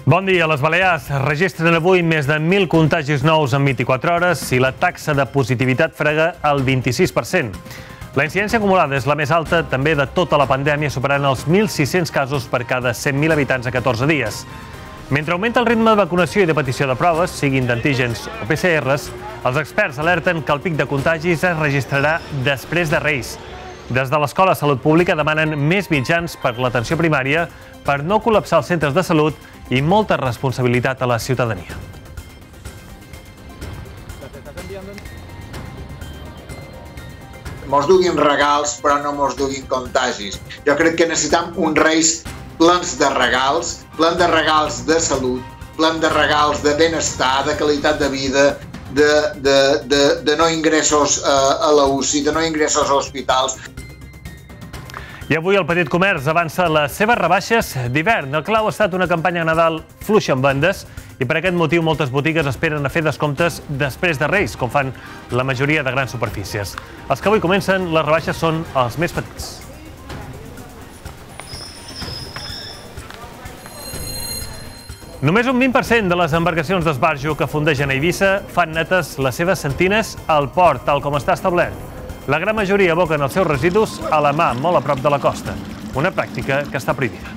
Bon dia. Les Balears registren avui més de 1.000 contagis nous en 24 hores i la taxa de positivitat frega el 26%. La incidència acumulada és la més alta també de tota la pandèmia, superant els 1.600 casos per cada 100.000 habitants a 14 dies. Mentre augmenta el ritme de vacunació i de petició de proves, siguin d'antígens o PCRs, els experts alerten que el pic de contagis es registrarà després de Reis. Des de l'Escola de Salut Pública demanen més mitjans per l'atenció primària per no col·lapsar els centres de salut i molta responsabilitat a la ciutadania. Mos duguin regals, però no mos duguin contagis. Jo crec que necessitem uns Reis plens de regals de salut, plens de regals de benestar, de qualitat de vida, de no ingressos a la UCI, de no ingressos a hospitals. I avui el petit comerç avança les seves rebaixes d'hivern. El clau ha estat una campanya de Nadal fluixa en vendes i per aquest motiu moltes botigues esperen a fer descomptes després de Reis, com fan la majoria de grans superfícies. Els que avui comencen les rebaixes són els més petits. Només un 20% de les embarcacions d'esbarjo que fondegen a Eivissa fan netes les seves sentines al port, tal com està establert. La gran majoria aboquen els seus residus a la mà, molt a prop de la costa, una pràctica que està prohibida.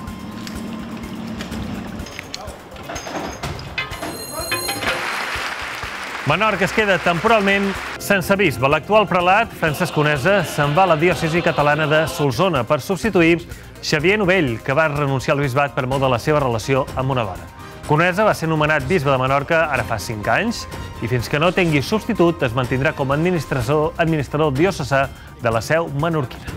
Menorca es queda temporalment sense bisbe. L'actual prelat, Francesc Conesa, se'n va a la diòcesi catalana de Solsona per substituir Xavier Novell, que va renunciar al bisbat per molt de la seva relació amb una dona. Conesa va ser nomenat bisbe de Menorca ara fa 5 anys i fins que no tingui substitut es mantindrà com a administrador diocesà de la seu menorquina.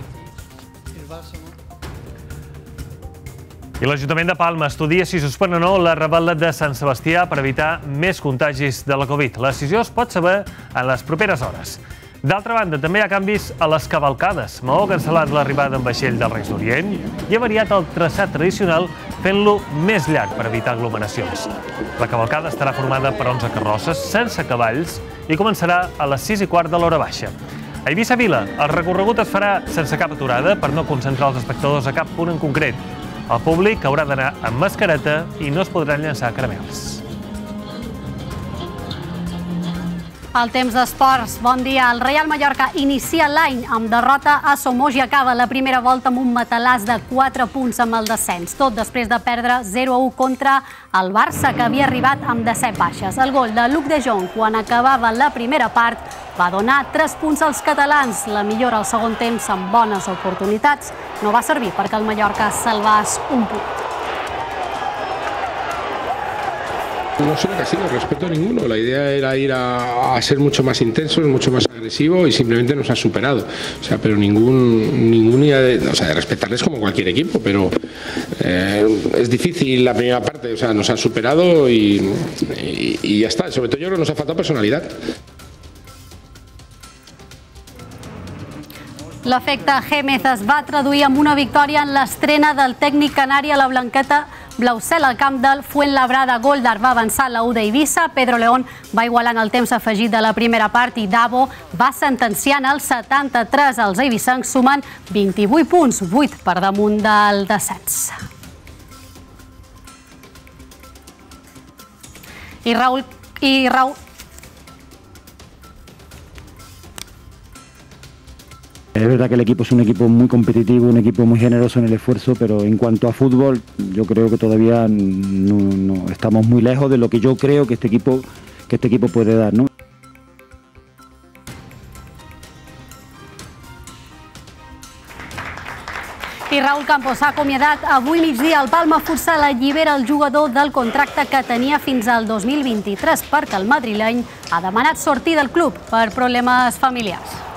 I l'Ajuntament de Palma estudia si suspèn o no la rebel·la de Sant Sebastià per evitar més contagis de la Covid. La decisió es pot saber en les properes hores. D'altra banda, també hi ha canvis a les cavalcades. Maó ha cancel·lat l'arribada en vaixell dels Reis d'Orient i ha variat el traçat tradicional fent-lo més llarg per evitar aglomeracions. La cavalcada estarà formada per 11 carrosses sense cavalls i començarà a les 6:15 de l'hora baixa. A Eivissa Vila, el recorregut es farà sense cap aturada per no concentrar els espectadors a cap punt en concret. El públic haurà d'anar amb mascareta i no es podran llançar caramels. El temps d'esports. Bon dia. El Reial Mallorca inicia l'any amb derrota a Somos i acaba la primera volta amb un matalàs de 4 punts amb el descens. Tot després de perdre 0-1 contra el Barça, que havia arribat amb 17 baixes. El gol de Luc de Jong, quan acabava la primera part, va donar 3 punts als catalans. La millora al segon temps amb bones oportunitats no va servir perquè el Mallorca salvés un punt. No soy castigo, respeto a ninguno. La idea era ir a ser mucho más intensos, mucho más agresivo y simplemente nos ha superado. O sea, pero ningún idea de respetarles como cualquier equipo, pero es difícil la primera parte. O sea, nos han superado y ya está. Sobre todo yo creo que nos ha faltado personalidad. L'efecte Gémez es va traduir amb una victòria en l'estrena del tècnic canari a la blanqueta blaucel al camp del Fuenlabrada. Goldar va avançar la U d'Eivissa, Pedro León va igualant el temps afegit de la primera part i Davo va sentenciant el 73 als eivissencs, sumant 28 punts, 8 per damunt del descens. I Raúl Es verdad que el equipo es un equipo muy competitivo, un equipo muy generoso en el esfuerzo, pero en cuanto a fútbol yo creo que todavía no estamos muy lejos de lo que yo creo que este equipo puede dar, ¿no? I Raúl Campos s'ha acomiadat avui migdia. El Palma Futsal allibera el jugador del contracte que tenia fins al 2023 perquè el madrileny ha demanat sortir del club per problemes familiars.